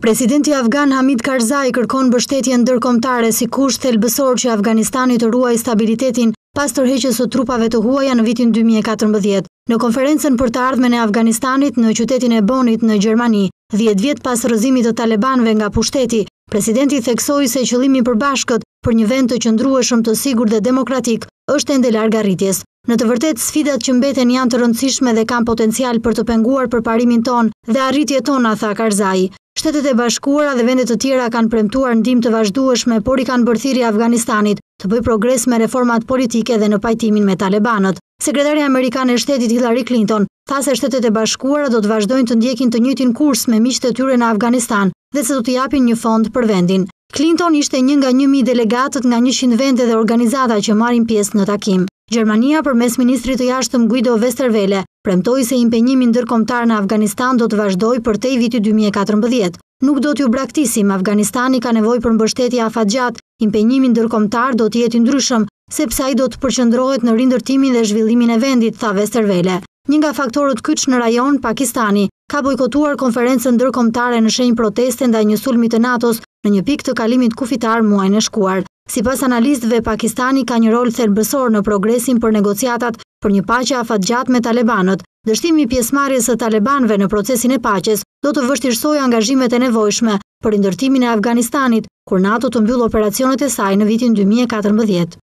Presidenti afgan Hamid Karzai kërkon mbështetje ndërkombëtare si kusht thelbësor që Afganistani të ruajë stabilitetin pas tërheqjes së trupave të huaja në vitin 2014. Në konferencën për të ardhmen e Afganistanit në qytetin e Bonit në Gjermani, 10 vjet pas rrëzimit të talibanëve nga pushteti, presidenti theksoi se qëllimi i përbashkët për një vend të qëndrueshëm, të sigurt dhe demokratik është ende larg arritjes. Në të vërtetë, sfidat që mbeten janë të rëndësishme dhe kanë potencial për të penguar përparimin ton dhe arritjet tona, tha Karzai. Shtetet e Bashkuara dhe vendet të tjera kanë premtuar ndihmë të vazhdueshme, por i kanë bërë thirrje Afganistanit të bëjë progres me reformat politike dhe në pajtimin me talibanët. Sekretarja amerikane e shtetit Hillary Clinton tha se Shtetet e Bashkuara do të vazhdojnë të ndjekin të njëjtin kurs me miqtë e tyre në Afganistan dhe se do të japin një fond për vendin. Clinton ishte një nga 1000 delegatët nga 100 vende dhe organizata që marrin pjesë në takim. Gjermania, përmes ministrit të jashtëm Guido Westerwelle, premtoi se impenjimi ndërkombëtar në Afganistan do të vazhdojë përtej vitit 2014. Nuk do t'ju braktisim, Afganistani ka nevojë për mbështetje afatgjat, impenjimi ndërkombëtar do të jetë i ndryshëm, sepse ai do të përqendrohet në rindërtimin dhe zhvillimin e vendit, tha Westerwelle. Një nga faktorët kyç në rajon, Pakistani, ka bojkotuar konferencën ndërkombëtare në shenjë proteste ndaj një sulmi të NATO-s në një pikë të kalimit kufitar muajin e shkuar. Sipas analistëve, Pakistani ka një rol thelbësor në progresin për negociatat për një paqe afatgjat me talibanët. Dështimi i pjesëmarrjes së talibanëve në procesin e paqes do të vështirësojë angazhimet e nevojshme për rindërtimin e Afganistanit, kur NATO të mbyll operacionet e saj në vitin 2014.